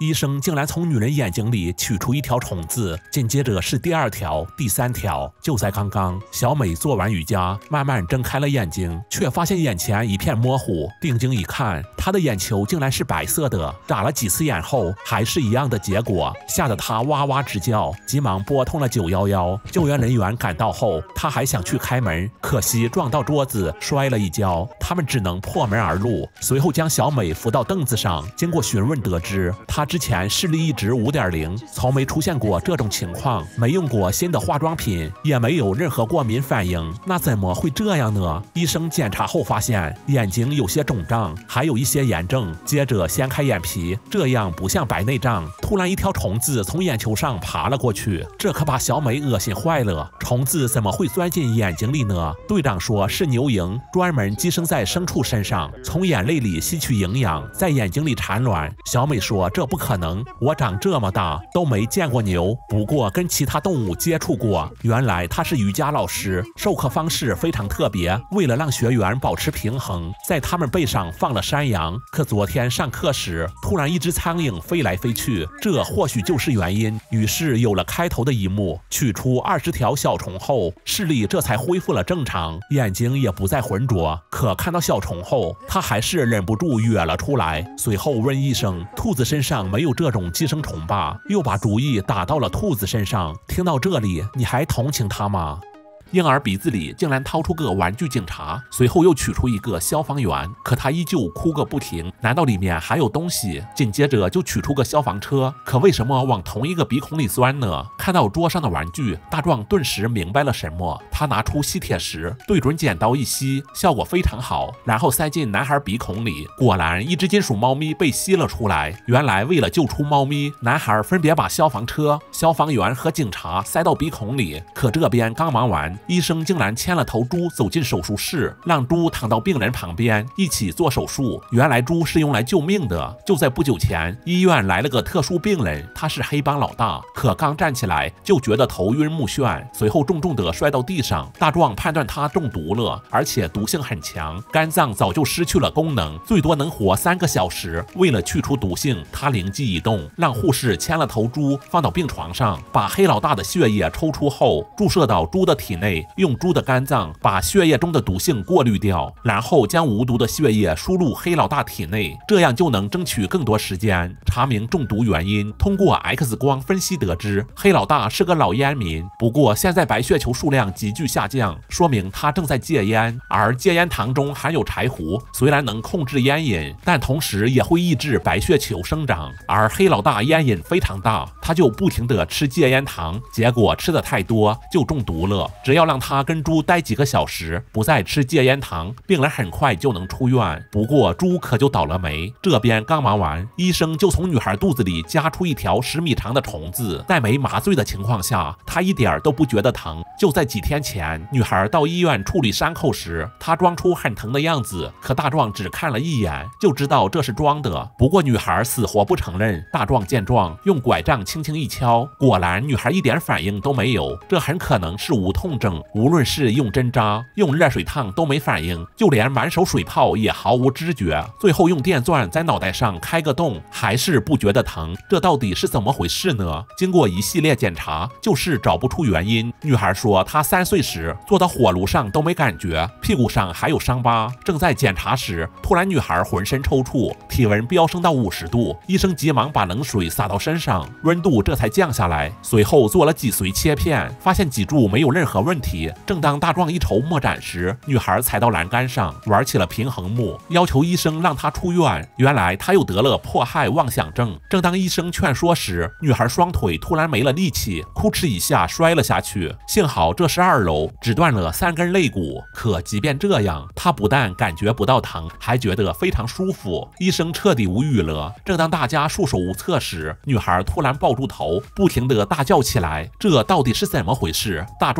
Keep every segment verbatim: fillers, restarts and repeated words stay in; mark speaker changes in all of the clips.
Speaker 1: 医生竟然从女人眼睛里取出一条虫子，紧接着是第二条、第三条。就在刚刚，小美做完瑜伽，慢慢睁开了眼睛，却发现眼前一片模糊。定睛一看，她的眼球竟然是白色的。眨了几次眼后，还是一样的结果，吓得她哇哇直叫，急忙拨通了九一一。救援人员赶到后，她还想去开门，可惜撞到桌子，摔了一跤。他们只能破门而入，随后将小美扶到凳子上。经过询问得知，她之前视力一直五点零，从没出现过这种情况，没用过新的化妆品，也没有任何过敏反应，那怎么会这样呢？医生检查后发现眼睛有些肿胀，还有一些炎症，接着掀开眼皮，这样不像白内障。突然一条虫子从眼球上爬了过去，这可把小美恶心坏了。虫子怎么会钻进眼睛里呢？队长说是牛蝇，专门寄生在牲畜身上，从眼泪里吸取营养，在眼睛里产卵。小美说这不可能，我长这么大都没见过牛，不过跟其他动物接触过。原来她是瑜伽老师，授课方式非常特别，为了让学员保持平衡，在他们背上放了山羊。可昨天上课时，突然一只苍蝇飞来飞去，这或许就是原因。于是有了开头的一幕，取出二十条小虫后，视力这才恢复了正常，眼睛也不再浑浊。可看到小虫后，他还是忍不住哕了出来。随后问医生，兔子身上没有这种寄生虫吧？又把主意打到了兔子身上。听到这里，你还同情他吗？婴儿鼻子里竟然掏出个玩具警察，随后又取出一个消防员，可他依旧哭个不停。难道里面还有东西？紧接着就取出个消防车，可为什么往同一个鼻孔里钻呢？看到桌上的玩具，大壮顿时明白了什么。他拿出吸铁石，对准剪刀一吸，效果非常好，然后塞进男孩鼻孔里。果然，一只金属猫咪被吸了出来。原来为了救出猫咪，男孩分别把消防车、消防员和警察塞到鼻孔里。可这边刚忙完，医生竟然牵了头猪走进手术室，让猪躺到病人旁边一起做手术。原来猪是用来救命的。就在不久前，医院来了个特殊病人，他是黑帮老大，可刚站起来就觉得头晕目眩，随后重重地摔到地上。大壮判断他中毒了，而且毒性很强，肝脏早就失去了功能，最多能活三个小时。为了去除毒性，他灵机一动，让护士牵了头猪放到病床上，把黑老大的血液抽出后注射到猪的体内，用猪的肝脏把血液中的毒性过滤掉，然后将无毒的血液输入黑老大体内，这样就能争取更多时间查明中毒原因。通过 X 光分析得知，黑老大是个老烟民，不过现在白血球数量急剧下降，说明他正在戒烟。而戒烟糖中含有柴胡，虽然能控制烟瘾，但同时也会抑制白血球生长。而黑老大烟瘾非常大，他就不停地吃戒烟糖，结果吃的太多就中毒了。只要让他跟猪待几个小时，不再吃戒烟糖，病人很快就能出院。不过猪可就倒了霉，这边刚忙完，医生就从女孩肚子里夹出一条十米长的虫子，在没麻醉的情况下，他一点都不觉得疼。就在几天前，女孩到医院处理伤口时，她装出很疼的样子，可大壮只看了一眼就知道这是装的。不过女孩死活不承认。大壮见状，用拐杖轻轻一敲，果然女孩一点反应都没有，这很可能是无痛症。无论是用针扎、用热水烫都没反应，就连满手水泡也毫无知觉。最后用电钻在脑袋上开个洞，还是不觉得疼，这到底是怎么回事呢？经过一系列检查，就是找不出原因。女孩说她三岁时坐到火炉上都没感觉，屁股上还有伤疤。正在检查时，突然女孩浑身抽搐，体温飙升到五十度，医生急忙把冷水洒到身上，温度这才降下来。随后做了脊髓切片，发现脊柱没有任何问题。正当大壮一筹莫展时，女孩踩到栏杆上玩起了平衡木，要求医生让她出院。原来她又得了迫害妄想症。正当医生劝说时，女孩双腿突然没了力气，哭哧一下摔了下去。幸好这是二楼，只断了三根肋骨。可即便这样，她不但感觉不到疼，还觉得非常舒服。医生彻底无语了。正当大家束手无策时，女孩突然抱住头，不停地大叫起来。这到底是怎么回事？大壮吃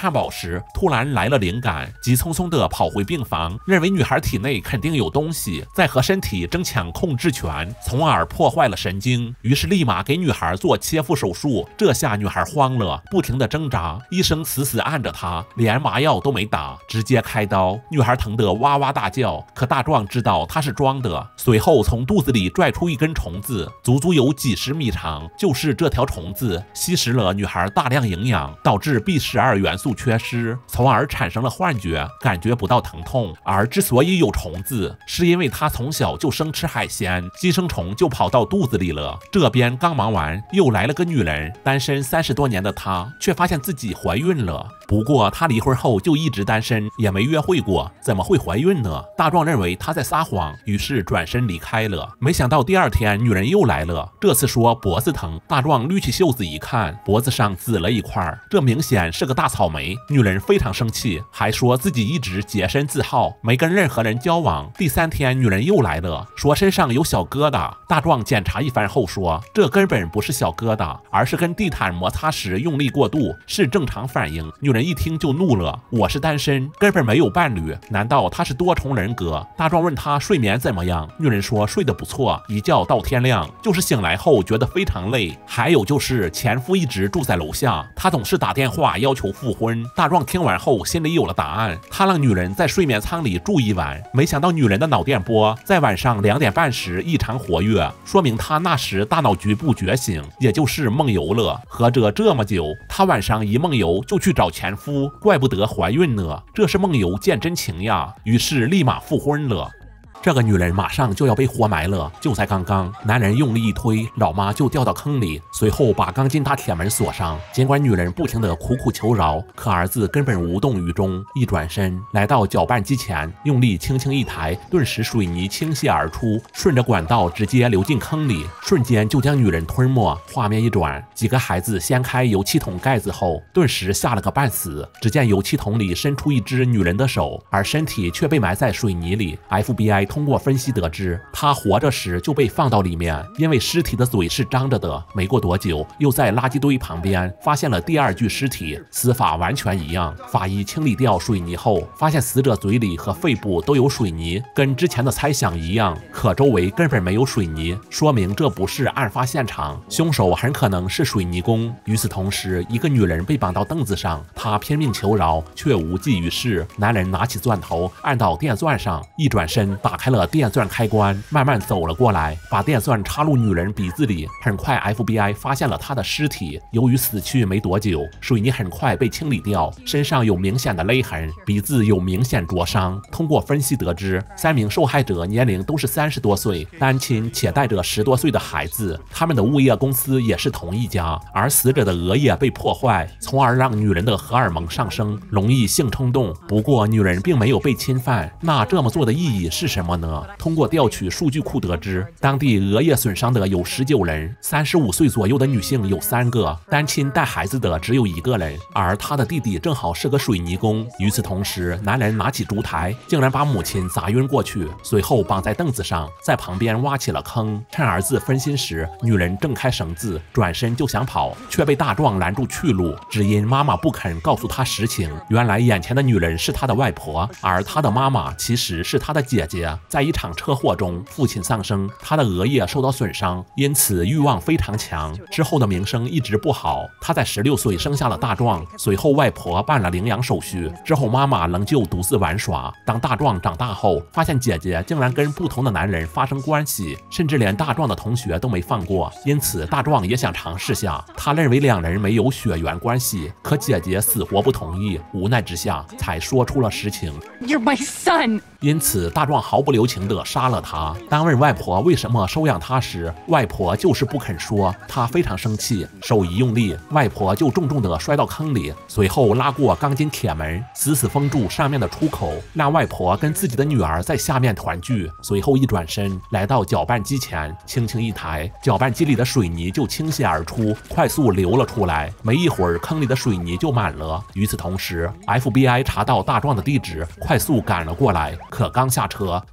Speaker 1: 汉堡时，突然来了灵感，急匆匆地跑回病房，认为女孩体内肯定有东西在和身体争抢控制权，从而破坏了神经。于是立马给女孩做切腹手术。这下女孩慌了，不停地挣扎，医生死死按着她，连麻药都没打，直接开刀。女孩疼得哇哇大叫，可大壮知道她是装的，随后从肚子里拽出一根虫子，足足有几十米长。就是这条虫子吸食了女孩大量营养，导致 B 十二 元素缺失，从而产生了幻觉，感觉不到疼痛。而之所以有虫子，是因为她从小就生吃海鲜，寄生虫就跑到肚子里了。这边刚忙完，又来了个女人，单身三十多年的她却发现自己怀孕了。不过她离婚后就一直单身，也没约会过，怎么会怀孕呢？大壮认为她在撒谎，于是转身离开了。没想到第二天女人又来了，这次说脖子疼。大壮捋起袖子一看，脖子上紫了一块，这明显是个大草莓。女人非常生气，还说自己一直洁身自好，没跟任何人交往。第三天女人又来了，说身上有小疙瘩。大壮检查一番后说，这根本不是小疙瘩，而是跟地毯摩擦时用力过度，是正常反应。女人一听就怒了，我是单身，根本没有伴侣，难道他是多重人格？大壮问她睡眠怎么样，女人说睡得不错，一觉到天亮，就是醒来后觉得非常累。还有就是前夫一直住在楼下，他总是打电话要求复婚。大壮听完后心里有了答案，他让女人在睡眠舱里住一晚，没想到女人的脑电波在晚上两点半时异常活跃，说明她那时大脑局部觉醒，也就是梦游了。合着这么久，她晚上一梦游就去找前夫，怪不得怀孕呢，这是梦游见真情呀。于是立马复婚了。这个女人马上就要被活埋了，就在刚刚，男人用力一推，老妈就掉到坑里，随后把钢筋大铁门锁上。尽管女人不停地苦苦求饶，可儿子根本无动于衷。一转身来到搅拌机前，用力轻轻一抬，顿时水泥倾泻而出，顺着管道直接流进坑里，瞬间就将女人吞没。画面一转，几个孩子掀开油漆桶盖子后，顿时吓了个半死。只见油漆桶里伸出一只女人的手，而身体却被埋在水泥里。F B I通过分析得知，他活着时就被放到里面，因为尸体的嘴是张着的。没过多久，又在垃圾堆旁边发现了第二具尸体，死法完全一样。法医清理掉水泥后，发现死者嘴里和肺部都有水泥，跟之前的猜想一样，可周围根本没有水泥，说明这不是案发现场，凶手很可能是水泥工。与此同时，一个女人被绑到凳子上，她拼命求饶，却无济于事。男人拿起钻头按到电钻上，一转身打开了电钻开关，慢慢走了过来，把电钻插入女人鼻子里。很快 F B I 发现了她的尸体，由于死去没多久，水泥很快被清理掉，身上有明显的勒痕，鼻子有明显灼伤。通过分析得知，三名受害者年龄都是三十多岁，单亲且带着十多岁的孩子，他们的物业公司也是同一家。而死者的额叶被破坏，从而让女人的荷尔蒙上升，容易性冲动。不过女人并没有被侵犯，那这么做的意义是什么呢？通过调取数据库得知，当地额叶损伤的有十九人，三十五岁左右的女性有三个，单亲带孩子的只有一个人，而他的弟弟正好是个水泥工。与此同时，男人拿起烛台，竟然把母亲砸晕过去，随后绑在凳子上，在旁边挖起了坑。趁儿子分心时，女人挣开绳子，转身就想跑，却被大壮拦住去路，只因妈妈不肯告诉他实情。原来眼前的女人是他的外婆，而他的妈妈其实是他的姐姐。在一场车祸中，父亲丧生，他的额叶受到损伤，因此欲望非常强。之后的名声一直不好。他在十六岁生下了大壮，随后外婆办了领养手续，之后妈妈仍旧独自玩耍。当大壮长大后，发现姐姐竟然跟不同的男人发生关系，甚至连大壮的同学都没放过，因此大壮也想尝试下。他认为两人没有血缘关系，可姐姐死活不同意，无奈之下才说出了实情。
Speaker 2: You're my son.
Speaker 1: 因此大壮毫不留情地杀了他。当问外婆为什么收养他时，外婆就是不肯说。他非常生气，手一用力，外婆就重重地摔到坑里，随后拉过钢筋铁门，死死封住上面的出口，让外婆跟自己的女儿在下面团聚。随后一转身来到搅拌机前，轻轻一抬，搅拌机里的水泥就倾泻而出，快速流了出来。没一会儿，坑里的水泥就满了。与此同时 F B I 查到大壮的地址，快速赶了过来，可刚下车，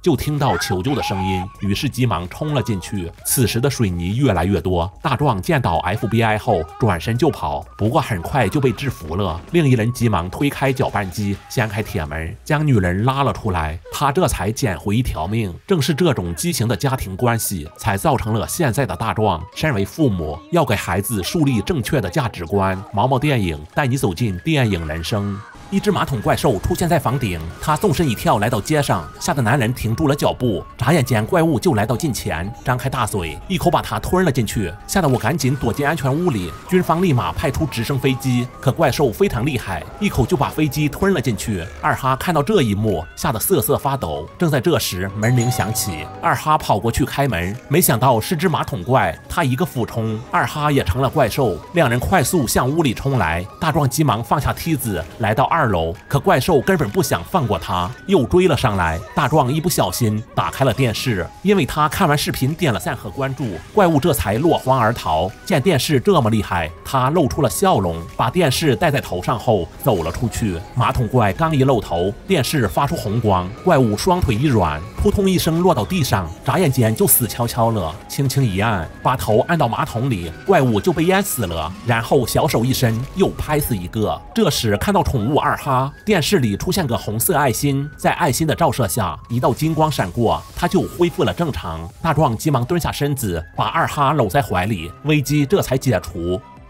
Speaker 1: 就听到求救的声音，于是急忙冲了进去。此时的水泥越来越多，大壮见到 F B I 后转身就跑，不过很快就被制服了。另一人急忙推开搅拌机，掀开铁门，将女人拉了出来，他这才捡回一条命。正是这种畸形的家庭关系，才造成了现在的大壮。身为父母，要给孩子树立正确的价值观。毛毛电影带你走进电影人生。一只马桶怪兽出现在房顶，他纵身一跳来到街上，吓得男人停住了脚步。眨眼间，怪物就来到近前，张开大嘴，一口把他吞了进去，吓得我赶紧躲进安全屋里。军方立马派出直升飞机，可怪兽非常厉害，一口就把飞机吞了进去。二哈看到这一幕，吓得瑟瑟发抖。正在这时，门铃响起，二哈跑过去开门，没想到是只马桶怪，他一个俯冲，二哈也成了怪兽，两人快速向屋里冲来。大壮急忙放下梯子，来到二二楼，可怪兽根本不想放过他，又追了上来。大壮一不小心打开了电视，因为他看完视频点了赞和关注，怪物这才落荒而逃。见电视这么厉害，他露出了笑容，把电视戴在头上后走了出去。马桶怪刚一露头，电视发出红光，怪物双腿一软，扑通一声落到地上，眨眼间就死翘翘了。轻轻一按，把头按到马桶里，怪物就被淹死了。然后小手一伸，又拍死一个。这时看到宠物二哈，电视里出现个红色爱心，在爱心的照射下，一道金光闪过，他就恢复了正常。大壮急忙蹲下身子，把二哈搂在怀里，危机这才解除。